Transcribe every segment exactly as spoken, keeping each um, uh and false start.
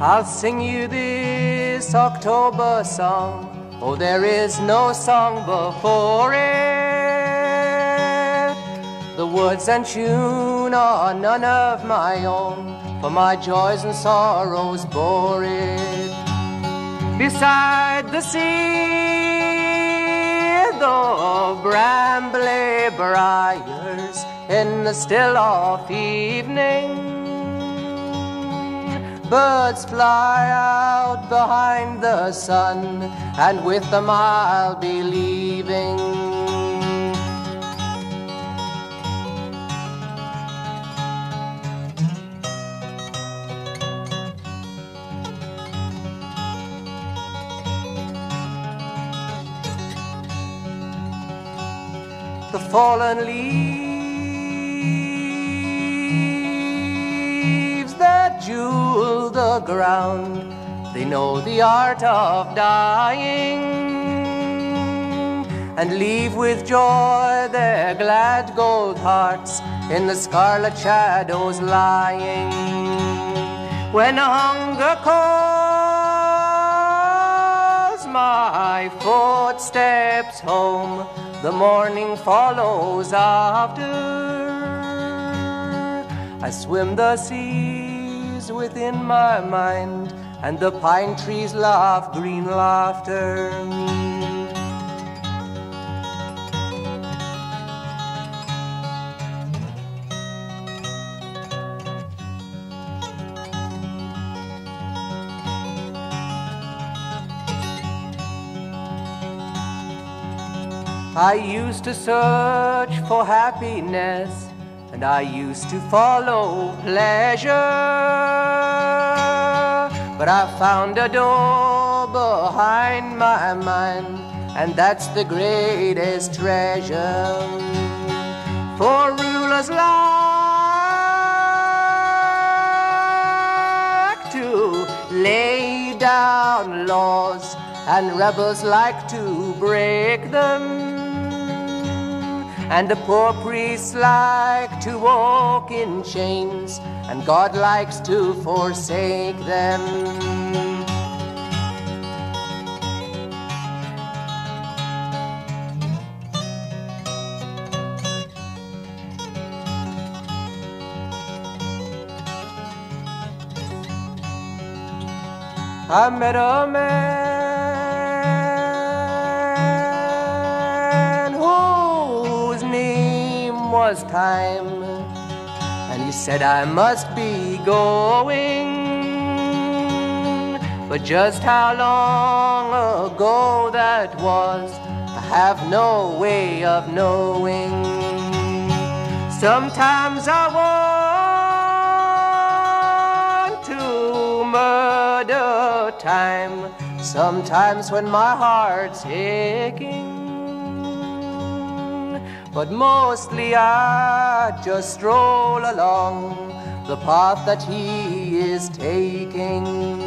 I'll sing you this October song. Oh, there is no song before it. The words and tune are none of my own, for my joys and sorrows bore it. Beside the sea, the brambly briars, in the still of evening, birds fly out behind the sun, and with them I'll be leaving. The fallen leaves that jewel the ground, they know the art of dying, and leave with joy their glad gold hearts in the scarlet shadows lying. When hunger calls my footsteps home, the morning follows after. I swim the seas within my mind, and the pine trees laugh green laughter. I used to search for happiness, and I used to follow pleasure, but I found a door behind my mind, and that's the greatest treasure. For rulers like to lay down laws, and rebels like to break them, and the poor priests like to walk in chains, and God likes to forsake them. I met a man whose name was Time, and he said I must be going, but just how long ago that was, I have no way of knowing. Sometimes I want to murder time, sometimes when my heart's aching, but mostly I just stroll along the path that he is taking.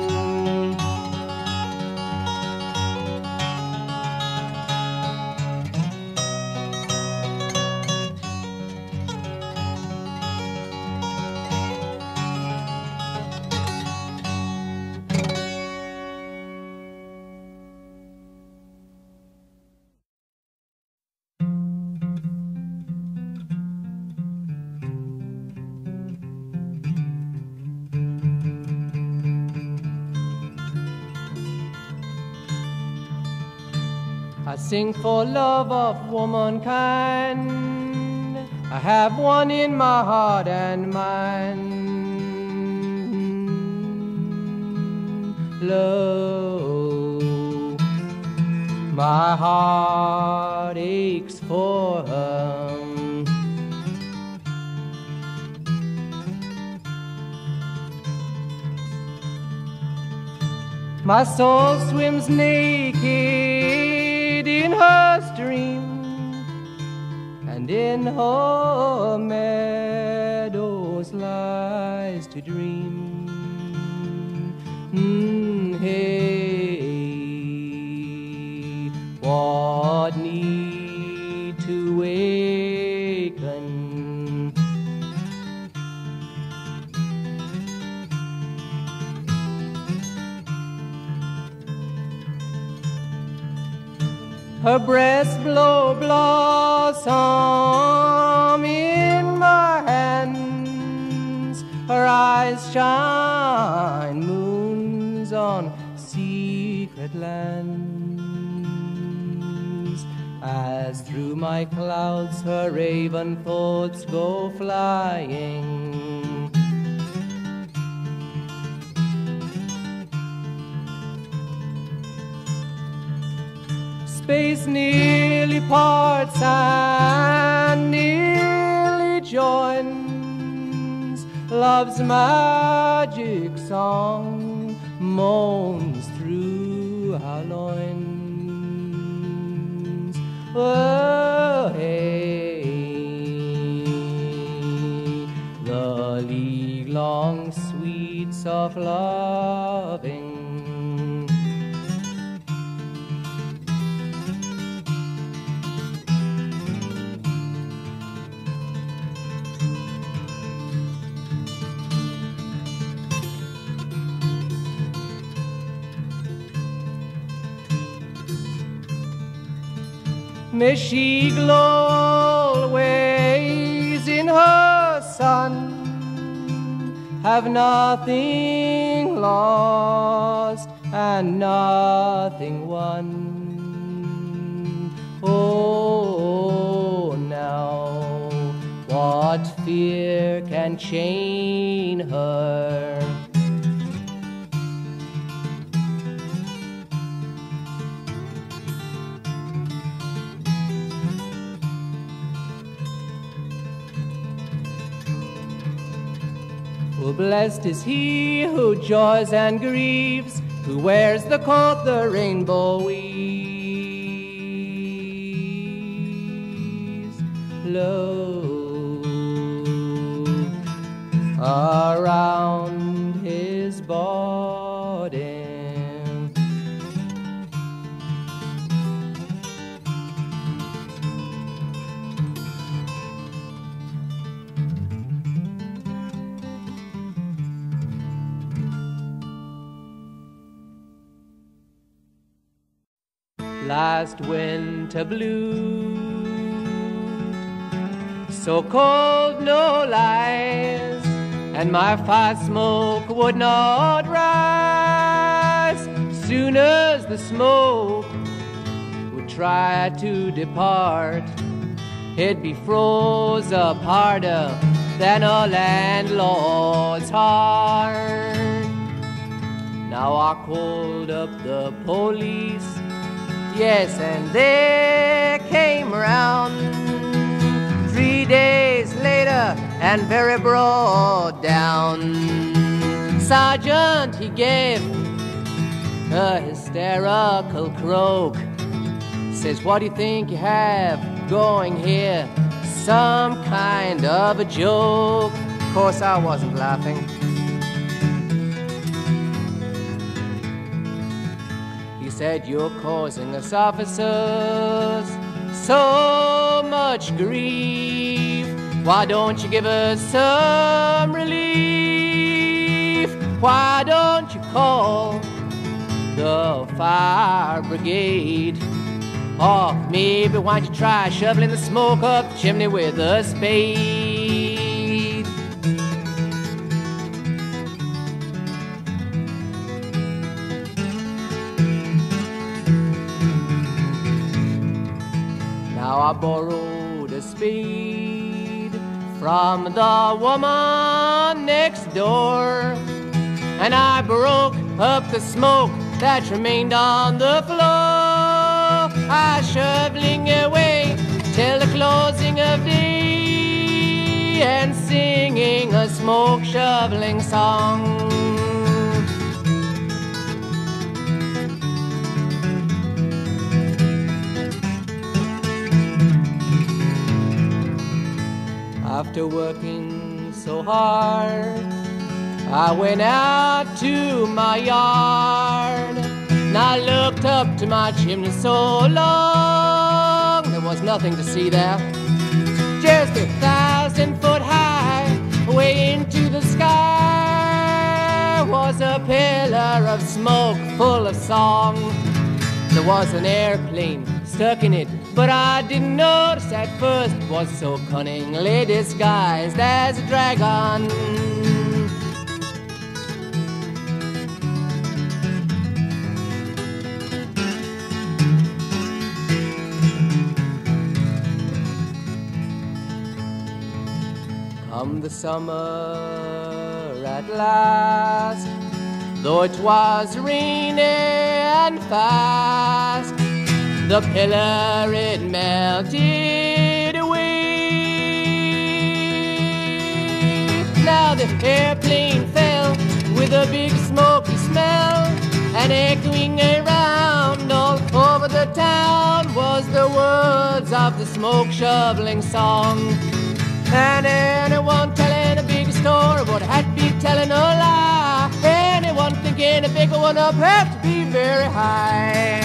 I sing for love of womankind, I have one in my heart and mind. Love, my heart aches for her. My soul swims naked in her stream, and in her meadows lies to dream. Mm, hey, what need to waken? her breast blow blossom in my hands, her eyes shine moons on secret lands. As through my clouds her raven thoughts go flying, space nearly parts and nearly joins. Love's magic song moans through our loins. Oh, hey, the league-long sweets of loving. May she glow always in her sun, have nothing lost and nothing won. Oh, now what fear can chain her? Oh, blessed is he who joys and grieves, who wears the coat the rainbow weaves. Lo, around his body last winter blue, so cold no lies, and my fire smoke would not rise. Soon as the smoke would try to depart, it'd be froze up harder than a landlord's heart. Now I called up the police, yes, and they came round three days later and very broad down. Sergeant, he gave a hysterical croak. Says, what do you think you have going here? Some kind of a joke. Of course, I wasn't laughing. He said, you're causing us officers so much grief. Why don't you give us some relief? Why don't you call the fire brigade? Or maybe why don't you try shoveling the smoke up the chimney with a spade? Now I borrowed a spade from the woman next door, and I broke up the smoke that remained on the floor. I shoveling away till the closing of day and singing a smoke shoveling song. After working so hard, I went out to my yard, and I looked up to my chimney so long, there was nothing to see there. Just a thousand foot high, way into the sky, was a pillar of smoke full of song. There was an airplane stuck in it, but I didn't notice at first was so cunningly disguised as a dragon. Come the summer at last, though it was rainy and fast, the pillar it melted away. Now the airplane fell with a big smoky smell, and echoing around all over the town was the words of the smoke shoveling song. And anyone telling a big story would have to be telling a lie. Anyone thinking a bigger one up had to be very high.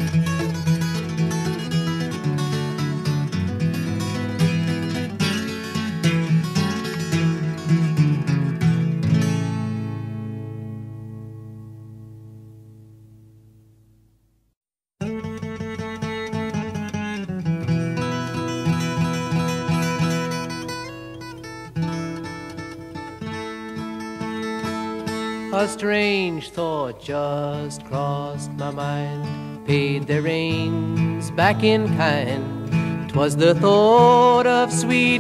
A strange thought just crossed my mind, paid the reins back in kind. 'Twas the thought of sweet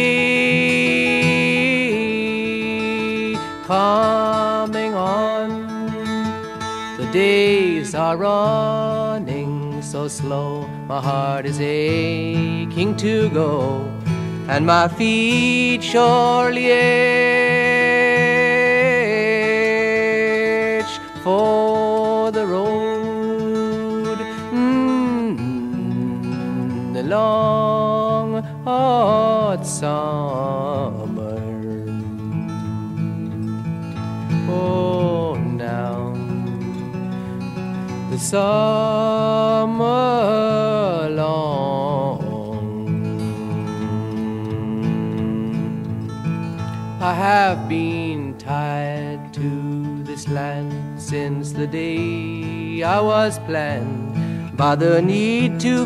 me coming on. The days are running so slow, my heart is aching to go, and my feet surely itch for the road. Mm-hmm. The long hot summer. Oh, now the summer long. I have been tied to this land since the day I was planned, by the need to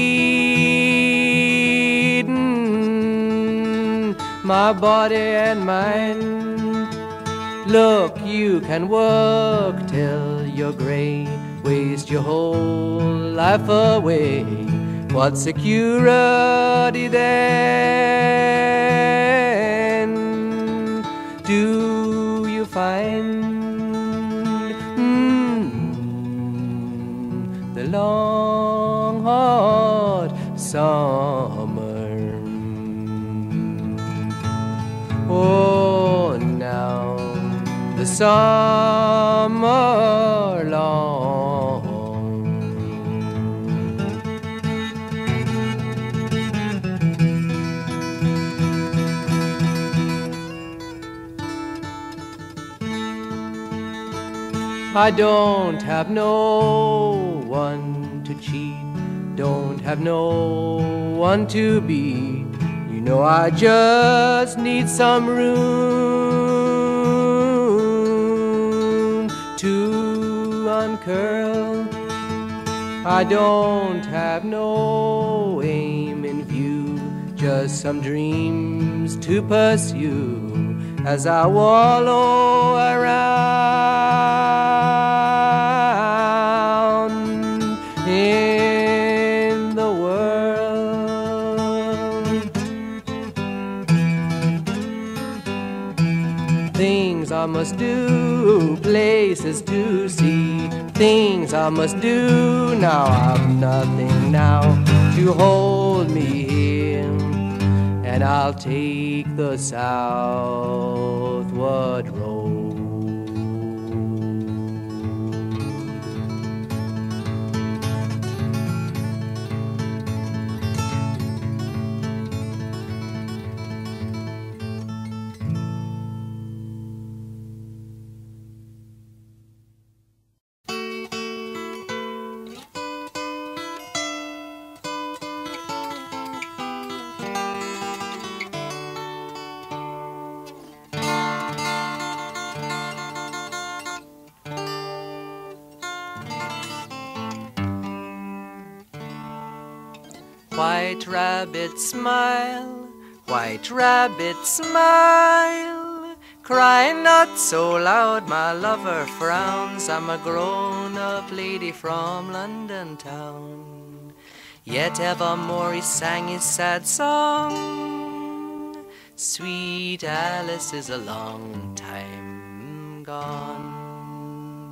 feed mm, my body and mind. Look, you can work till you're gray, waste your whole life away. What security then do you find? Mm, the long hot summer. Oh, now the summer long. I don't have no one to cheat, don't have no one to be. You know I just need some room to uncurl. I don't have no aim in view, just some dreams to pursue as I wallow around in the world. Things I must do, places to see, things I must do now. I've nothing now to hold me here, and I'll take the southward road. White rabbit smile, white rabbit smile, cry not so loud, my lover frowns. I'm a grown-up lady from London town. Yet evermore he sang his sad song. Sweet Alice is a long time gone.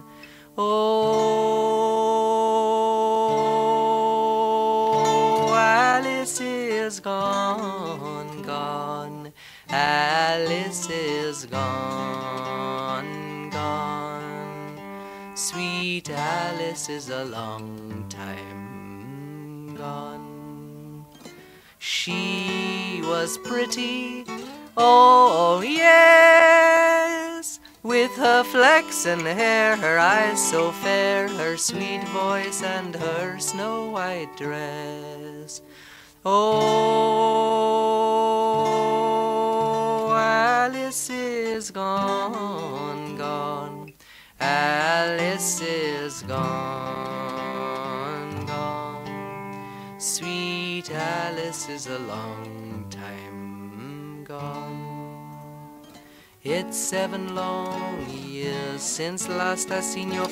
Oh, Alice is gone, gone. Alice is gone, gone. Sweet Alice is a long time gone. She was pretty, oh yes, with her flaxen hair, her eyes so fair, her sweet voice and her snow-white dress. Oh, Alice is gone, gone. Alice is gone, gone. Sweet Alice is a long time gone. It's seven long years since last I seen your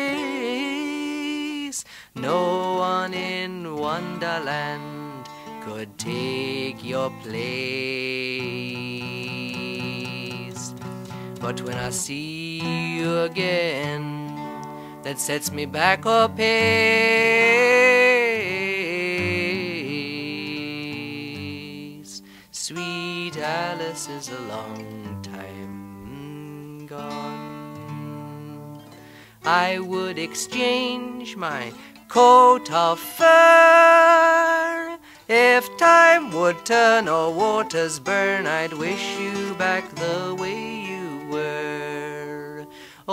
face. No one in Wonderland could take your place. But when I see you again, that sets me back a pace. Sweet Alice is a long time gone. I would exchange my coat of fur. If time would turn or waters burn, I'd wish you back the way you were.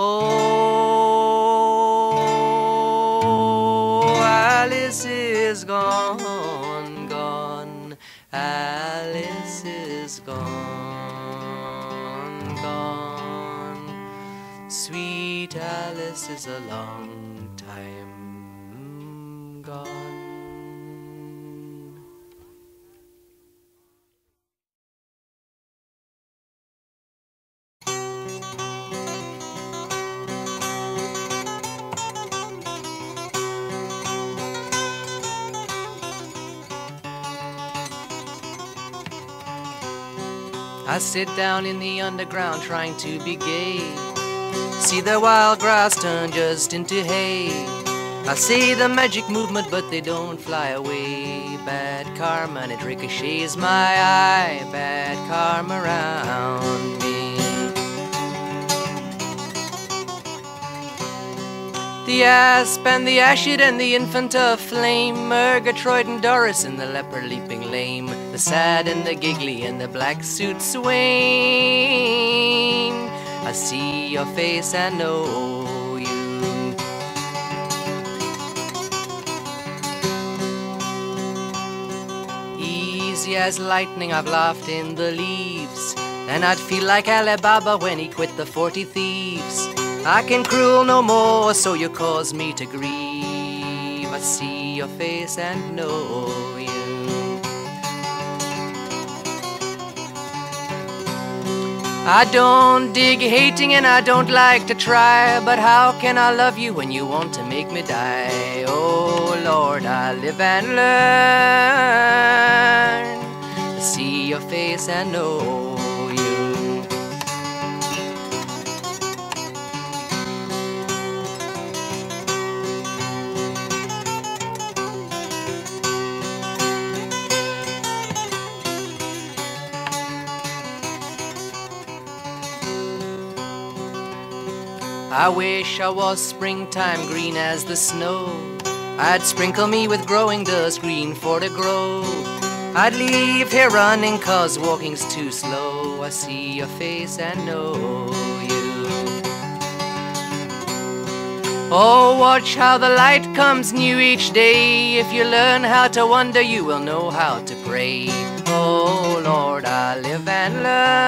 Oh, Alice is gone, gone. Alice is gone, gone. Sweet Alice is a long time gone. I sit down in the underground trying to be gay. See the wild grass turn just into hay. I see the magic movement but they don't fly away. Bad karma and it ricochets my eye. Bad karma around me. The asp and the ashid and the infant of flame, Murgatroyd and Doris and the leper leaping lame, the sad and the giggly and the black suit swain. I see your face and know you. Easy as lightning I've laughed in the leaves, and I'd feel like Alibaba when he quit the forty thieves. I can cruel no more, so you cause me to grieve. I see your face and know you. I don't dig hating and I don't like to try, but how can I love you when you want to make me die? Oh Lord, I live and learn. I see your face and know. I wish I was springtime green as the snow. I'd sprinkle me with growing dust green for to grow. I'd leave here running cause walking's too slow. I see your face and know you. Oh, watch how the light comes new each day. If you learn how to wonder, you will know how to pray. Oh Lord, I live and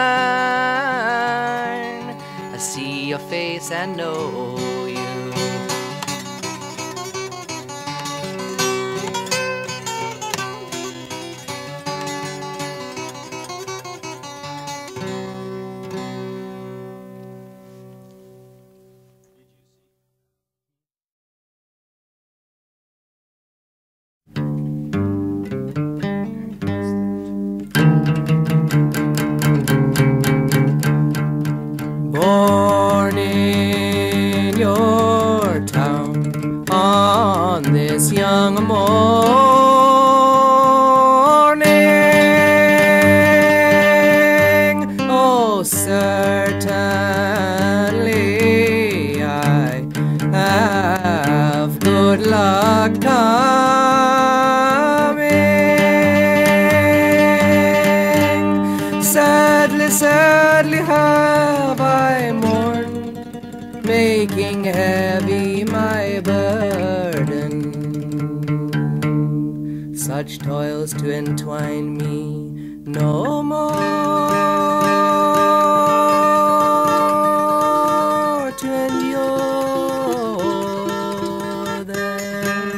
learn. I see your face and know you. this young morning. Oh, certainly I have good luck coming. Sadly, sadly have I mourned, making heavy my burden. Such toils to entwine me no more to endure them.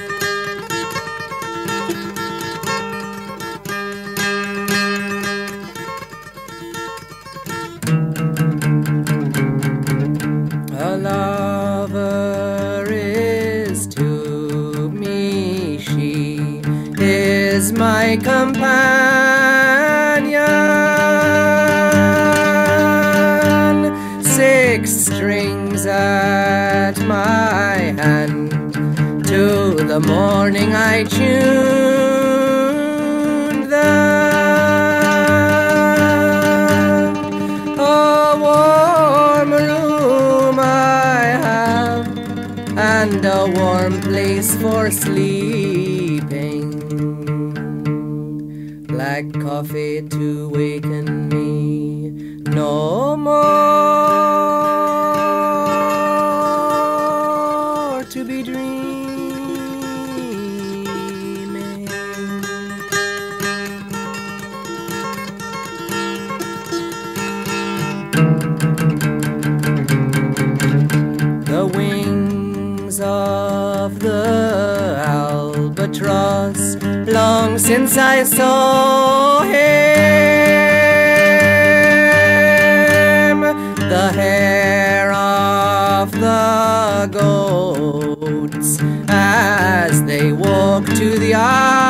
A lover is to me, she is my companion. Six strings at my hand, to the morning I tuned them. A warm room I have, and a warm place for sleeping. Black coffee to waken me no more to be dreaming. The wings of the albatross, long since I saw him. The hair of the goats as they walk to the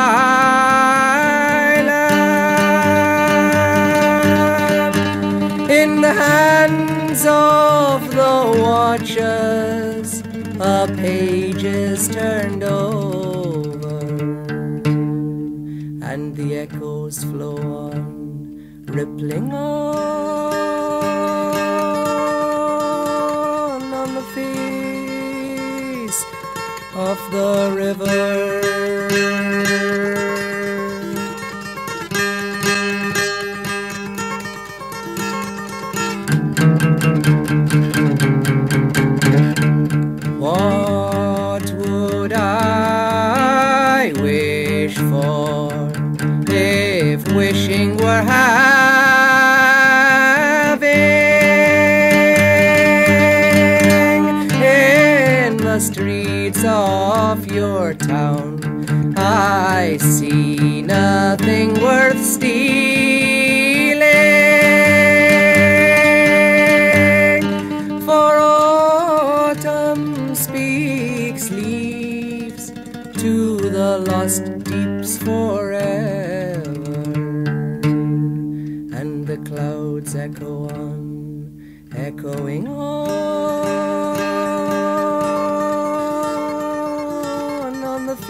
island. In the hands of the watchers, a page is turned over, and the echoes flow on, rippling on, on the face of the river. What would I wish for if wishing were having? In the streets of your town I see nothing worth stealing, for autumn speaks leaves to the lost deeps forever, and the clouds echo on, echoing on, on the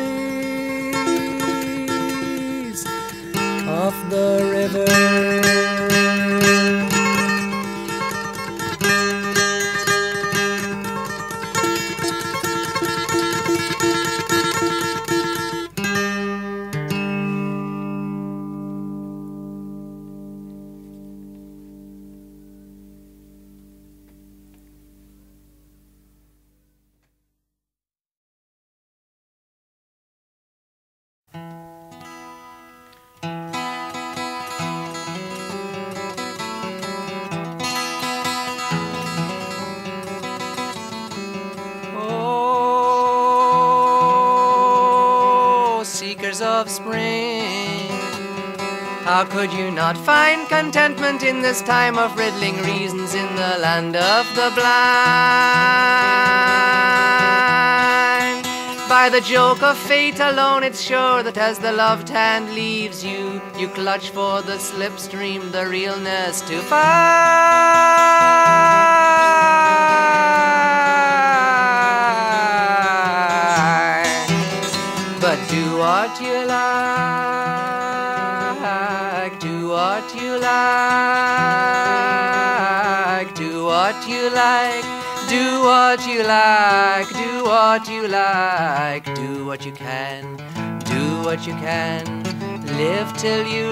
face of the river. Of spring, how could you not find contentment in this time of riddling reasons in the land of the blind? By the joke of fate alone, it's sure that as the loved hand leaves you, you clutch for the slipstream, the realness to find. Do what you like, do what you like, do what you like, do what you like, do what you like, do what you can, do what you can, live till you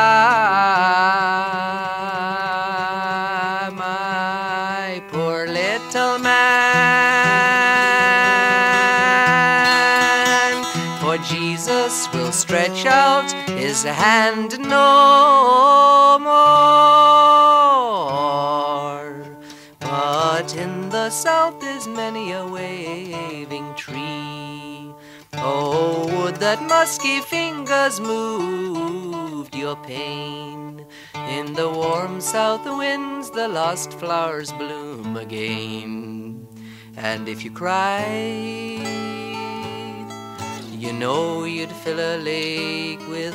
die, my poor little man. For Jesus will stretch out his hand no more. But in the south is many a waving tree. Oh, would that musky fingers moved your pain. In the warm south winds the lost flowers bloom again. And if you cried, you know you'd fill a lake with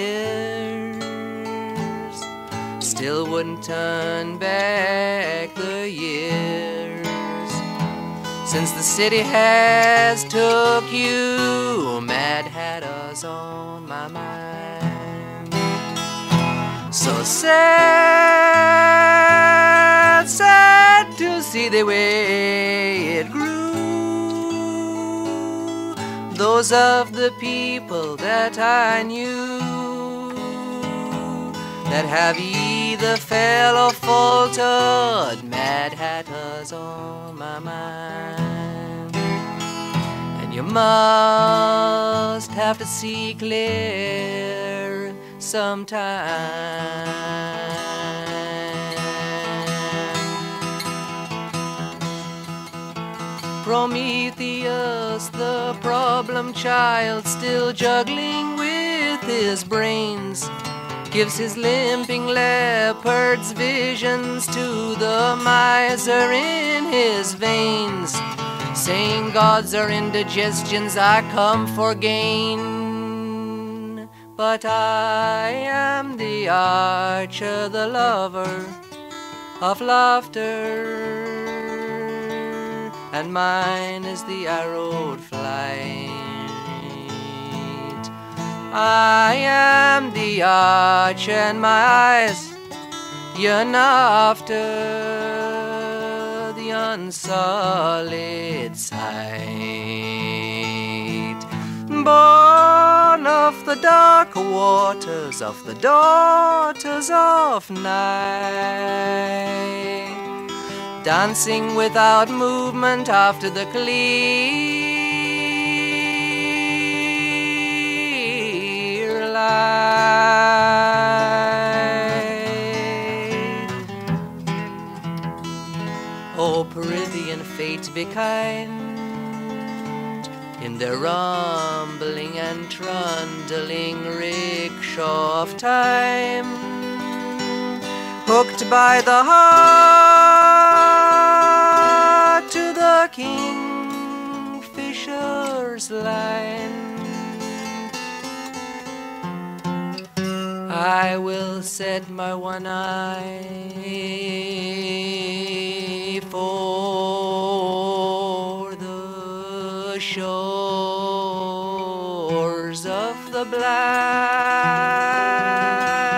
tears, still wouldn't turn back the years. Since the city has took you, Mad Hatter's on my mind. So sad, sad to see the way it grew. Those of the people that I knew, that have either fell or faltered, Mad Hatter's on my mind. And you must have to see clear sometime. Prometheus, the problem child, still juggling with his brains, gives his limping leopard's visions to the miser in his veins, saying gods are indigestions, I come for gain. But I am the archer, the lover of laughter, and mine is the arrowed flight. I am the archer, and my eyes yearn after the unsullied sight. Born of the dark waters of the daughters of night, dancing without movement after the clear light. Oh, Peruvian fate, be kind in the rumbling and trundling rickshaw of time, hooked by the heart to the kingfisher's line. I will set my one eye for the shores of the black.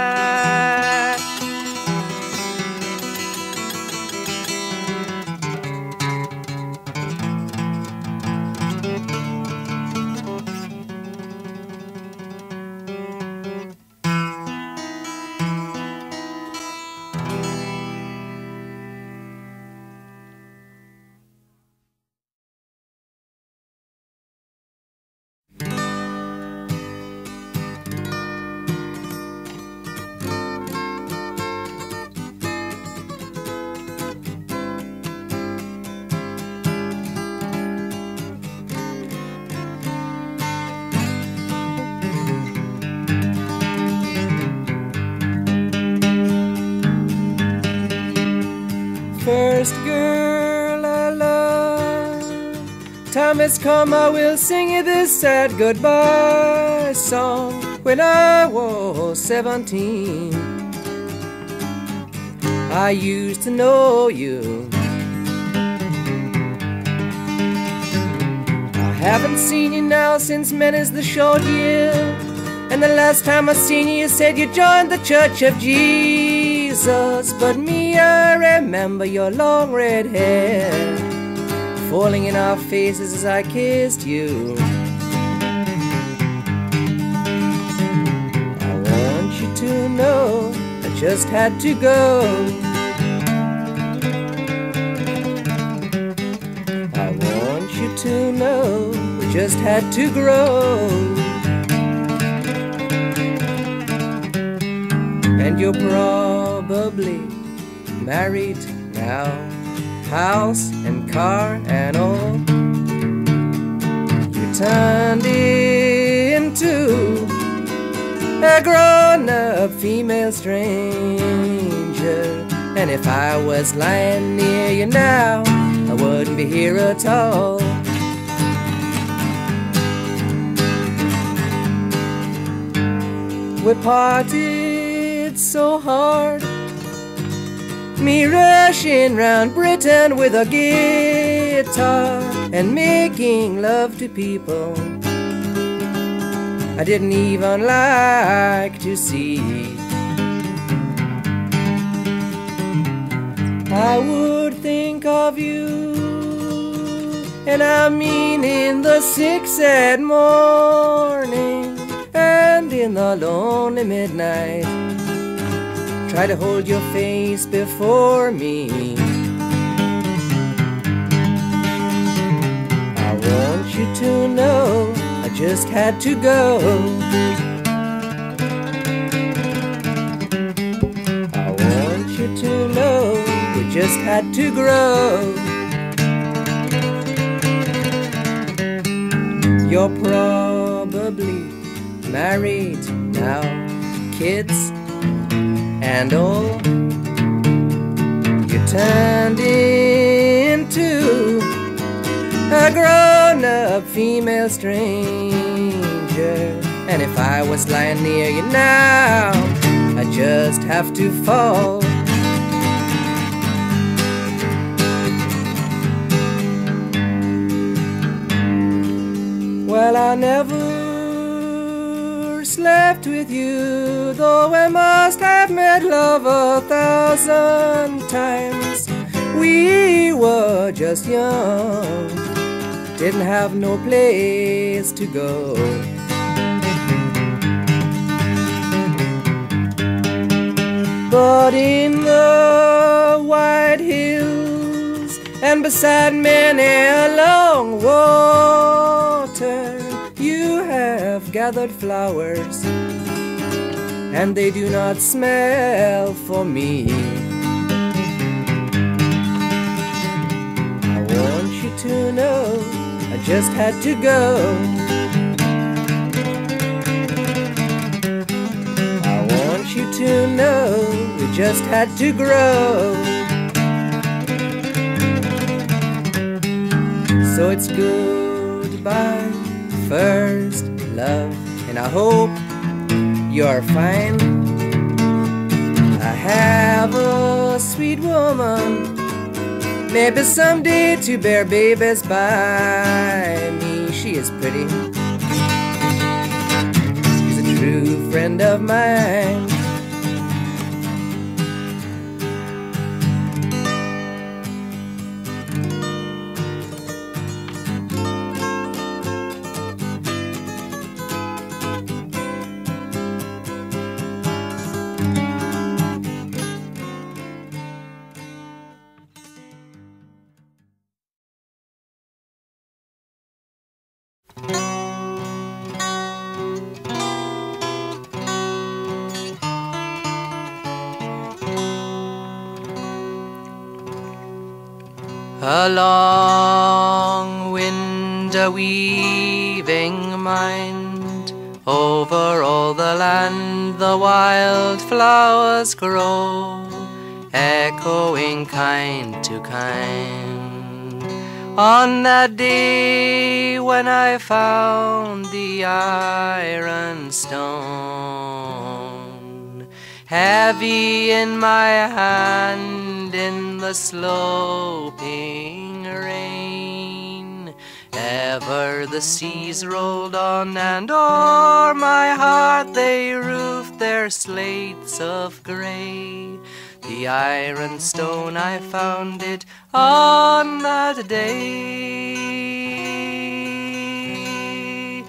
First girl I love, time has come, I will sing you this sad goodbye song. When I was seventeen, I used to know you. I Haven't seen you now since many's the short year, and the last time I seen you, you said you joined the Church of Jesus. But me, I remember your long red hair falling in our faces as I kissed you. I want you to know I just had to go. I want you to know we just had to grow. And you're probably married now, house and car and all. You turned into a grown-up female stranger. And if I was lying near you now, I wouldn't be here at all. We parted so hard, me rushing round Britain with a guitar and making love to people I didn't even like to see. I would think of you, and I mean in the sick sad morning and in the lonely midnight, try to hold your face before me. I want you to know I just had to go. I want you to know we just had to grow. You're probably married now, kids and all. You turned into a grown-up female stranger. And if I was lying near you now, I just have to fall. Well, I never slept with you, though I must have made love a thousand times. We were just young, didn't have no place to go. But in the white hills and beside many a long water, you have gathered flowers, and they do not smell for me. I want you to know I just had to go. I want you to know we just had to grow. So it's goodbye, first love, and I hope you're fine. I have a sweet woman, maybe someday to bear babies by me. She is pretty, she's a true friend of mine. A long wind a-weaving mind, over all the land the wild flowers grow, echoing kind to kind. On that day when I found the iron stone, heavy in my hand in the sloping rain, Ever the seas rolled on, and o'er my heart they roofed their slates of grey. The iron stone I found it on that day.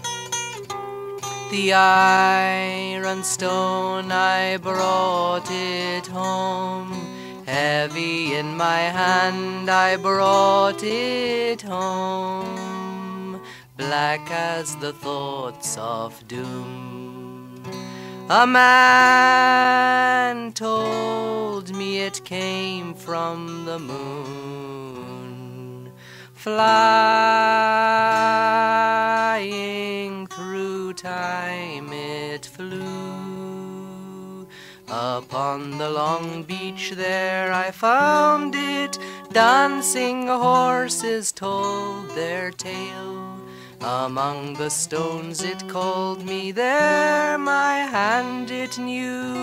The iron stone I brought it home. Heavy in my hand I brought it home, black as the thoughts of doom. A man told me it came from the moon, flying through time it flew. Upon the long beach there I found it, dancing horses told their tale. Among the stones it called me, there my hand it knew.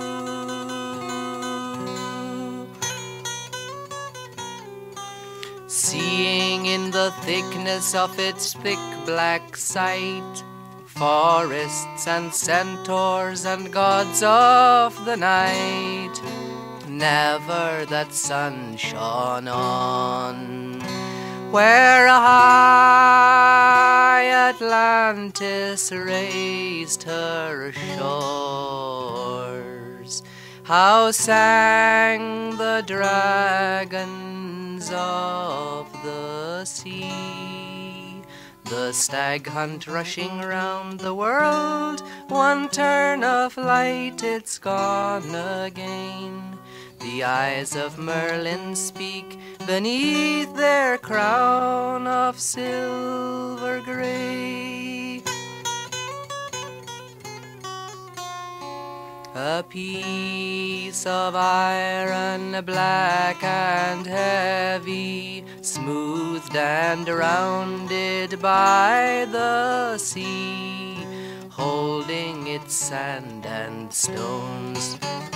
Seeing in the thickness of its thick black sight forests and centaurs and gods of the night, never that sun shone on where a high Atlantis raised her shores. How sang the dragons of the sea, the stag hunt rushing round the world, one turn of light it's gone again. The eyes of Merlin speak beneath their crown of silver grey. A piece of iron black and heavy, smoothed and rounded by the sea, holding its sand and stones.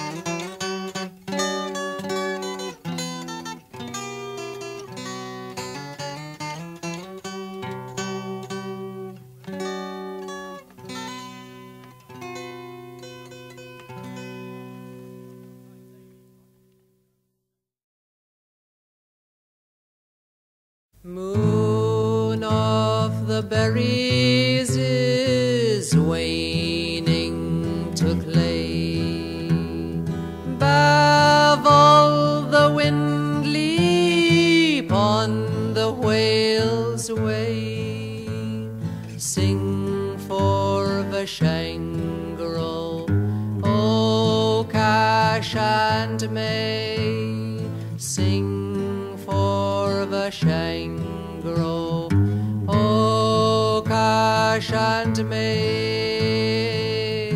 Moon of the berries is waning to clay. Bavel the wind leap on the whale's way. Sing for Vashangro, O Cash and May. Sing for Vashangro, O Cash and May.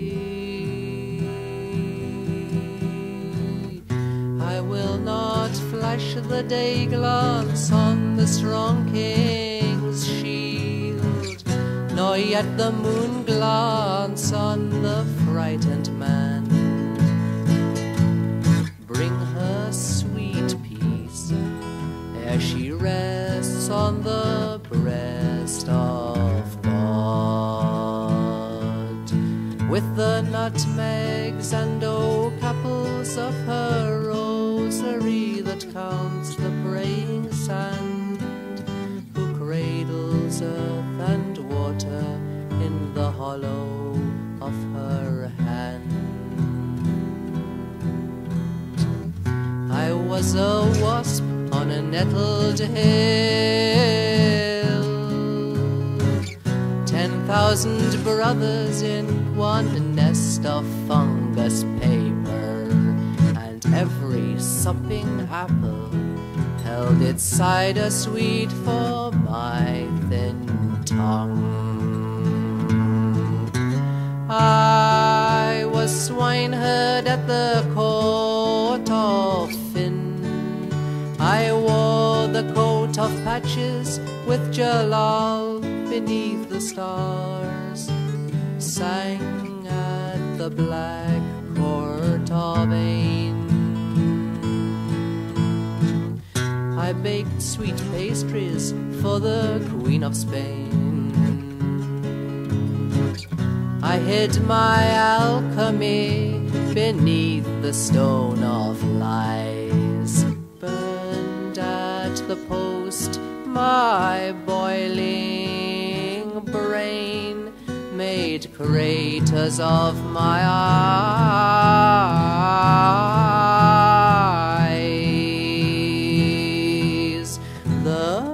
I will not flash the day glance on the strong king's shield, nor yet the moon glance on the frightened man. Bring her sweet peace ere she rests on the breast of God, with the nutmegs and opals of her rosary that counts the praying sand, who cradles earth and water in the hollow of her hand. I was a wasp on a nettled hill, ten thousand brothers in one nest of fungus paper, and every supping apple held its cider sweet for my thin tongue. I was swineherd at the court of Finn. I wore the coat of patches with Jalal beneath the stars, sang at the black court of Ain. I baked sweet pastries for the Queen of Spain. I hid my alchemy beneath the stone of lies, burned at the post my boiling brain, made craters of my eyes. The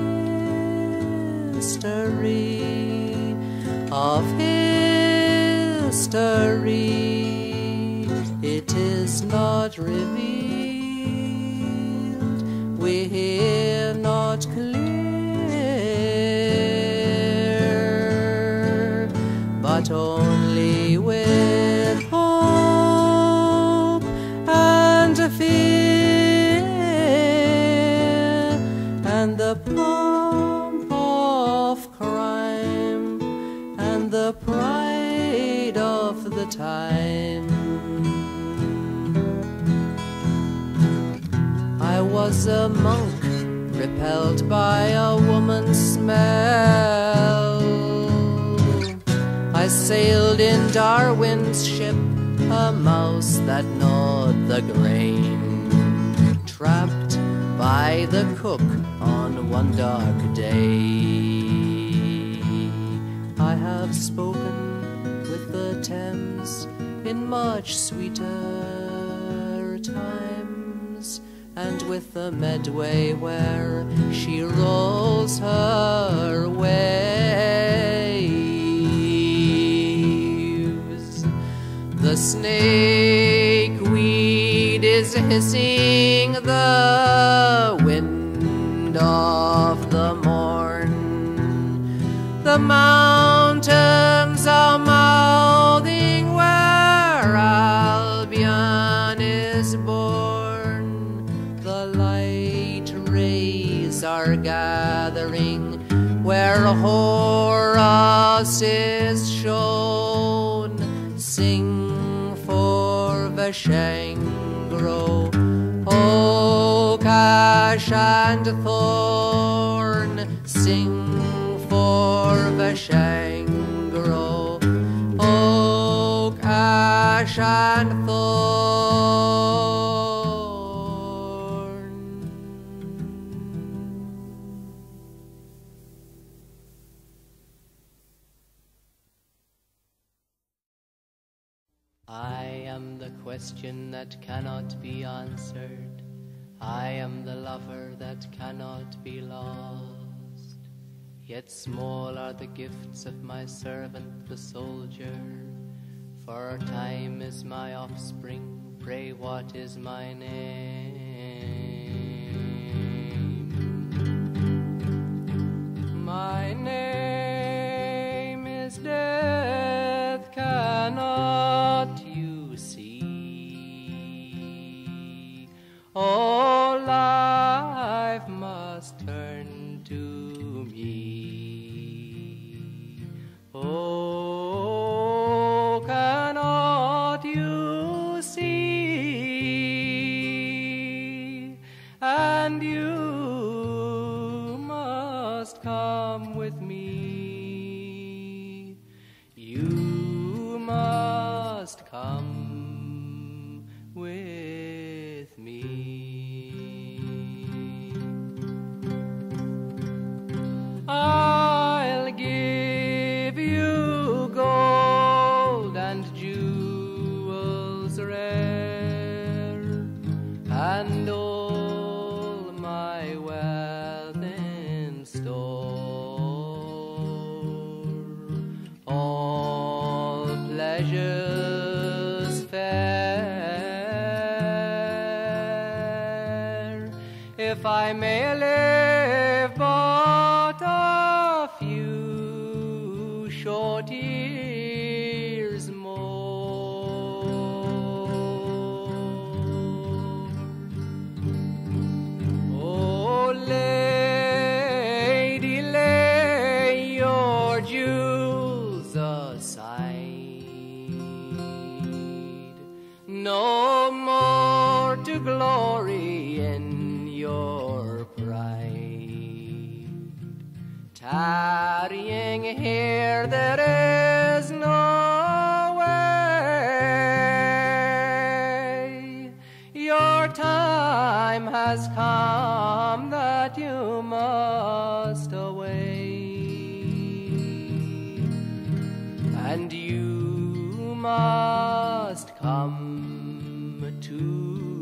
mystery of history, it is not revealed, we hear not clear, but only with hope and fear, and the pomp of crime and the pride of the time. I was a monk repelled by a woman's smell. I sailed in Darwin's ship, a mouse that gnawed the grain, trapped by the cook on one dark day. I have spoken with the Thames in much sweeter times, and with the Medway where she rolls her waves. The snakeweed is hissing the wind of the morn. The mountains are mouthing where Albion is born. The light rays are gathering where Horus is shown. Sing for Vashangro, oak, ash, and thorn. Sing for Vashangro, oak, ash, and thorn. I am the question that cannot be answered. I am the lover that cannot be lost. Yet small are the gifts of my servant the soldier, for time is my offspring. Pray, what is my name? My name is Death. Cannot you see? All life must turn to me. Oh, cannot you see? And you must come with me. You must come with me. I'll give you gold and jewels rare, and all my wealth in store, all pleasures fair, if I may live but a few short years more. Oh, lady, lay your jewels aside. No more to glory in your Tarrying here, there is no way. Your time has come that you must away, and you must come to